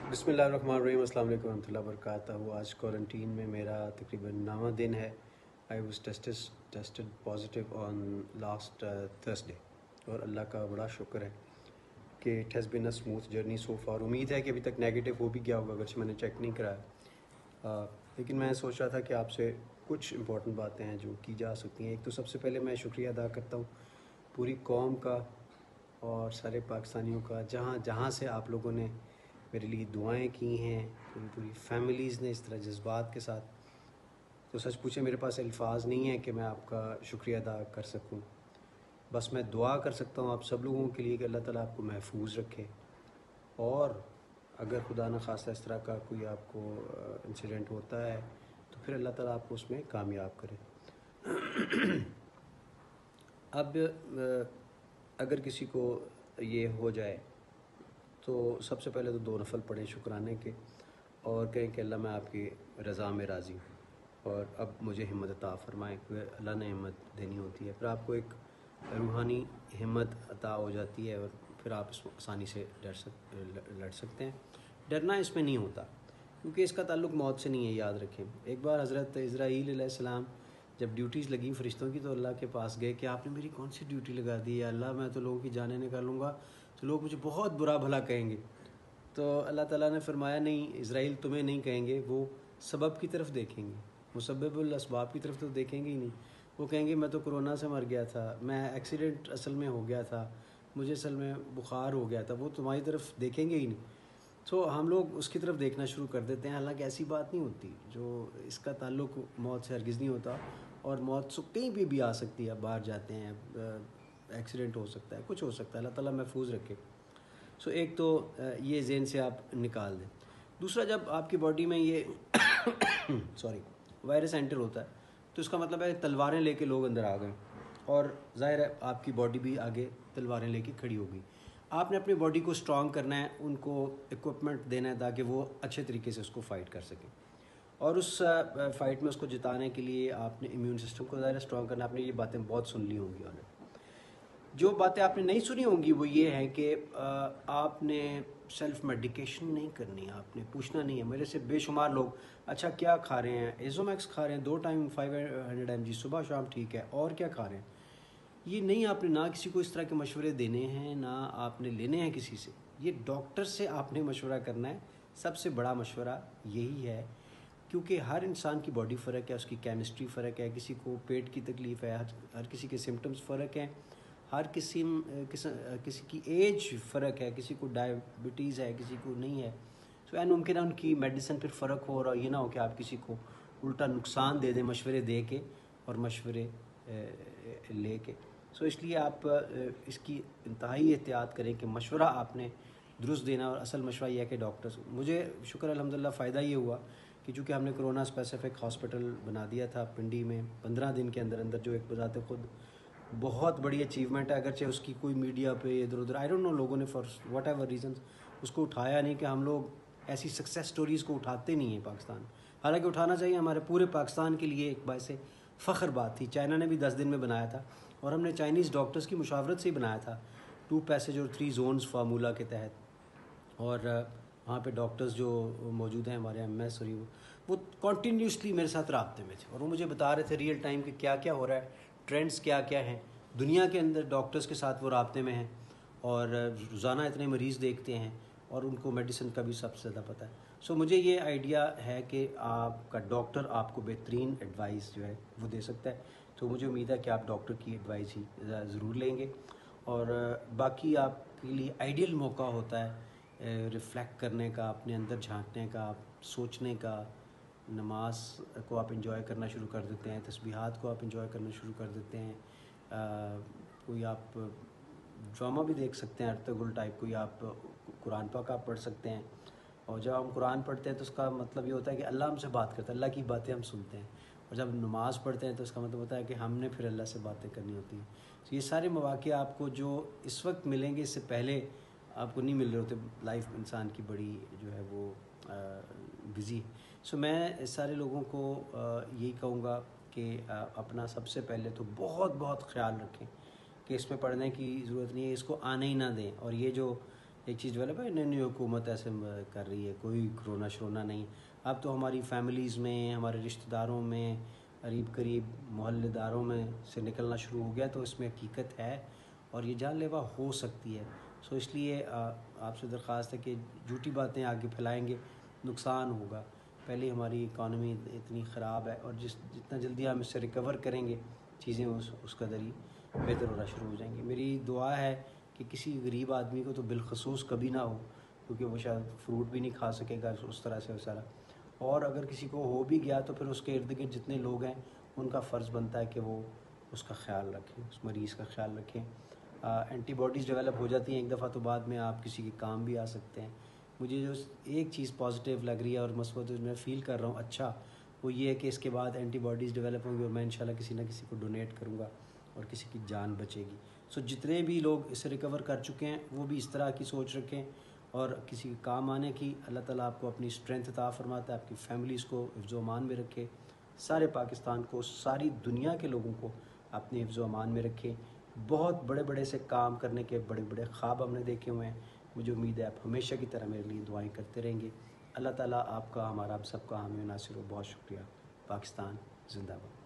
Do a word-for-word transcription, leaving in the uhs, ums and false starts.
بسم اللہ الرحمن الرحیم، السلام علیکم ورحمۃ اللہ وبرکاتہ۔ آج کوارنٹین میں میرا تقریباً نواں دن ہے۔ I was tested positive on last Thursday, اور اللہ کا بڑا شکر ہے کہ it has been a smooth journey so far. امید ہے کہ ابھی تک نیگیٹو ہو بھی گیا ہوگا، اگرچہ میں نے چیک نہیں کرایا، لیکن میں سوچ رہا تھا کہ آپ سے کچھ امپورٹنٹ باتیں ہیں جو کی جا سکتی ہیں۔ ایک تو سب سے پہلے میں شکریہ ادا کرتا ہوں پوری قوم کا اور سارے پاکستانیوں کا، جہاں جہاں سے آپ لوگوں نے میرے لیے دعائیں کی ہیں، پوری پوری فیملیز نے اس طرح جذبات کے ساتھ۔ تو سچ پوچھے میرے پاس الفاظ نہیں ہیں کہ میں آپ کا شکریہ ادا کر سکوں، بس میں دعا کر سکتا ہوں آپ سب لوگوں کے لیے کہ اللہ تعالیٰ آپ کو محفوظ رکھے، اور اگر خدا نخواستہ اس طرح کا کوئی آپ کو انسیڈنٹ ہوتا ہے تو پھر اللہ تعالیٰ آپ کو اس میں کامیاب کرے۔ اب اگر کسی کو یہ ہو جائے تو سب سے پہلے تو دو نفل پڑھیں شکرانے کے، اور کہیں کہ اللہ میں آپ کی رضا میں راضی ہوں، اور اب مجھے ہمت عطا فرمائیں، کیونکہ اللہ نے ہمت دینی ہوتی ہے، پھر آپ کو ایک روحانی ہمت عطا ہو جاتی ہے، اور پھر آپ اس میں آسانی سے ڈر سک لڑ سکتے ہیں۔ ڈرنا اس میں نہیں ہوتا، کیونکہ اس کا تعلق موت سے نہیں ہے، یاد رکھیں۔ ایک بار حضرت اسرائیل علیہ السلام جب ڈیوٹیز لگیں فرشتوں کی تو اللہ کے پاس گئے کہ آپ نے میری کون سی ڈیوٹی لگا دی ہے اللہ، میں تو لوگوں کی جانیں نکالوں گا تو لوگ مجھے بہت برا بھلا کہیں گے۔ تو اللہ تعالیٰ نے فرمایا نہیں، اسرائیل تمہیں نہیں کہیں گے، وہ سبب کی طرف دیکھیں گے، مسبب الاسباب کی طرف تو دیکھیں گے ہی نہیں۔ وہ کہیں گے میں تو کرونا سے مر گیا تھا، میں ایکسیڈنٹ اصل میں ہو گیا تھا، مجھے اصل میں بخار ہو گیا تھا، وہ تمہاری طرف دیکھیں گے ہی نہیں۔ تو ہم لوگ اس کی طرف دیکھنا شروع کر دیتے ہیں، حالانکہ ایسی بات نہیں ہوتی، جو اس کا تعلق موت سے ہرگز نہیں ہوتا، اور موت سے کہیں بھی بھی آ سکتی ہے، باہر جاتے ہیں، ایکسیڈنٹ ہو سکتا ہے، کچھ ہو سکتا ہے، اللہ تعالیٰ محفوظ رکھے۔ سو ایک تو یہ ذہن سے آپ نکال دیں۔ دوسرا، جب آپ کی باڈی میں یہ سوری وائرس انٹر ہوتا ہے تو اس کا مطلب ہے تلواریں لے کے لوگ اندر آ گئے، اور ظاہر ہے آپ کی باڈی بھی آگے تلواریں لے کے کھڑی ہو گئی۔ آپ نے اپنی باڈی کو اسٹرانگ کرنا ہے، ان کو اکوپمنٹ دینا ہے تاکہ وہ اچھے طریقے سے اس کو فائٹ کر سکیں، اور اس فائٹ میں اس کو جتانے کے لیے آپ نے امیون سسٹم کو ظاہر اسٹرانگ کرنا۔ آپ نے یہ باتیں بہت سن لی ہوں گی، اور جو باتیں آپ نے نہیں سنی ہوں گی وہ یہ ہے کہ آپ نے سیلف میڈیکیشن نہیں کرنی، آپ نے پوچھنا نہیں ہے۔ میرے سے بے شمار لوگ اچھا کیا کھا رہے ہیں، ایزومیکس کھا رہے ہیں دو time five hundred M G صبح شام، ٹھیک ہے، اور کیا کھا رہے ہیں؟ یہ نہیں، آپ نے نہ کسی کو اس طرح کے مشورے دینے ہیں، نہ آپ نے لینے ہیں کسی سے، یہ ڈاکٹر سے آپ نے مشورہ کرنا ہے۔ سب سے بڑا مشورہ یہی ہے، کیونکہ ہر انسان کی باڈی فرق ہے، اس کی کیمسٹری فرق ہے، کسی کو پیٹ کی تکلیف ہے، ہر کسی کے سمٹمز فرق ہیں، ہر قسم کسی کی ایج فرق ہے، کسی کو ڈائبٹیز ہے، کسی کو نہیں ہے۔ سو این ممکن ہے ان کی میڈیسن پھر فرق ہو، اور یہ نہ ہو کہ آپ کسی کو الٹا نقصان دے دیں مشورے دے کے اور مشورے لے کے۔ سو اس لیے آپ اس کی انتہائی احتیاط کریں کہ مشورہ آپ نے درست دینا، اور اصل مشورہ یہ ہے کہ ڈاکٹر، مجھے شکر الحمدللہ فائدہ یہ ہوا کہ چونکہ ہم نے کرونا اسپیسیفک ہاسپٹل بنا دیا تھا پنڈی میں پندرہ دن کے اندر اندر، جو ایک بذات خود بہت بڑی اچیومنٹ ہے، اگرچہ اس کی کوئی میڈیا پہ ادھر ادھر آئی ڈونٹ نو لوگوں نے فار واٹ ایور ریزنز اس کو اٹھایا نہیں، کہ ہم لوگ ایسی سکسیس سٹوریز کو اٹھاتے نہیں ہیں پاکستان، حالانکہ اٹھانا چاہیے، ہمارے پورے پاکستان کے لیے ایک باعث فخر بات تھی۔ چائنا نے بھی دس دن میں بنایا تھا، اور ہم نے چائنیز ڈاکٹرز کی مشاورت سے ہی بنایا تھا، ٹو پیسج اور تھری زونز فارمولہ کے تحت، اور وہاں پہ ڈاکٹرز جو موجود ہیں ہمارے ایم ایس اور وہ کنٹینیوسلی میرے ساتھ رابطے میں تھے، اور وہ مجھے بتا رہے تھے ریئل ٹائم کہ کیا کیا ہو رہا ہے، ٹرینڈز کیا کیا ہیں دنیا کے اندر، ڈاکٹرز کے ساتھ وہ رابطے میں ہیں، اور روزانہ اتنے مریض دیکھتے ہیں، اور ان کو میڈیسن کا بھی سب سے زیادہ پتہ ہے۔ سو مجھے یہ آئیڈیا ہے کہ آپ کا ڈاکٹر آپ کو بہترین ایڈوائس جو ہے وہ دے سکتا ہے، تو مجھے امید ہے کہ آپ ڈاکٹر کی ایڈوائس ہی ضرور لیں گے۔ اور باقی آپ کے لیے آئیڈیل موقع ہوتا ہے ریفلیکٹ کرنے کا، اپنے اندر جھانکنے کا، سوچنے کا۔ نماز کو آپ انجوائے کرنا شروع کر دیتے ہیں، تسبیحات کو آپ انجوائے کرنا شروع کر دیتے ہیں، کوئی آپ ڈرامہ بھی دیکھ سکتے ہیں ارطغرل ٹائپ، کوئی آپ قرآن پاک آپ پڑھ سکتے ہیں، اور جب ہم قرآن پڑھتے ہیں تو اس کا مطلب یہ ہوتا ہے کہ اللہ ہم سے بات کرتا ہے، اللہ کی باتیں ہم سنتے ہیں، اور جب نماز پڑھتے ہیں تو اس کا مطلب ہوتا ہے کہ ہم نے پھر اللہ سے باتیں کرنی ہوتی ہیں۔ تو یہ سارے مواقع آپ کو جو اس وقت ملیں گے، اس سے پہلے آپ کو نہیں مل رہے ہوتے، لائف انسان کی بڑی جو ہے وہ بزی۔ سو میں سارے لوگوں کو یہی کہوں گا کہ اپنا سب سے پہلے تو بہت بہت خیال رکھیں کہ اس میں پڑھنے کی ضرورت نہیں ہے، اس کو آنے ہی نہ دیں، اور یہ جو ایک چیز ڈیولپ ہے، نئی نئی حکومت ایسے کر رہی ہے، کوئی کرونا شرونا نہیں. اب تو ہماری فیملیز میں، ہمارے رشتہ داروں میں، قریب قریب محلے داروں میں سے نکلنا شروع ہو گیا، تو اس میں حقیقت ہے اور یہ جان لیوا ہو سکتی ہے. سو اس لیے آپ سے درخواست ہے کہ جھوٹی باتیں آگے پھیلائیں گے نقصان ہوگا. پہلے ہماری اکانومی اتنی خراب ہے، اور جس جتنا جلدی ہم اس سے ریکور کریں گے چیزیں اس اس قدر ہی بہتر ہونا شروع ہو جائیں گی. میری دعا ہے کہ کسی غریب آدمی کو تو بالخصوص کبھی نہ ہو، کیونکہ وہ شاید فروٹ بھی نہیں کھا سکے گا اس طرح سے سارا. اور اگر کسی کو ہو بھی گیا تو پھر اس کے ارد گرد جتنے لوگ ہیں ان کا فرض بنتا ہے کہ وہ اس کا خیال رکھیں، اس مریض کا خیال رکھیں. اینٹی باڈیز ڈیولپ ہو جاتی ہیں ایک دفعہ، تو بعد میں آپ کسی کے کام بھی آ سکتے ہیں. مجھے جو ایک چیز پازیٹیو لگ رہی ہے اور مثبت میں فیل کر رہا ہوں اچھا، وہ یہ ہے کہ اس کے بعد اینٹی باڈیز ڈیولپ ہوں گی اور میں انشاءاللہ کسی نہ کسی کو ڈونیٹ کروں گا اور کسی کی جان بچے گی. سو جتنے بھی لوگ اس سے ریکور کر چکے ہیں وہ بھی اس طرح کی سوچ رکھیں اور کسی کے کام آنے کی. اللہ تعالیٰ آپ کو اپنی اسٹرینتھ عطا فرماتا ہے، آپ کی فیملیز کو حفظ و امان میں رکھے، سارے پاکستان کو، ساری دنیا کے لوگوں کو اپنے حفظ و امان میں رکھے. بہت بڑے بڑے سے کام کرنے کے بڑے بڑے خواب ہم نے دیکھے ہوئے ہیں. مجھے امید ہے آپ ہمیشہ کی طرح میرے لیے دعائیں کرتے رہیں گے. اللہ تعالیٰ آپ کا، ہمارا، آپ سب کا حامی و ناصر ہو. بہت شکریہ. پاکستان زندہ باد.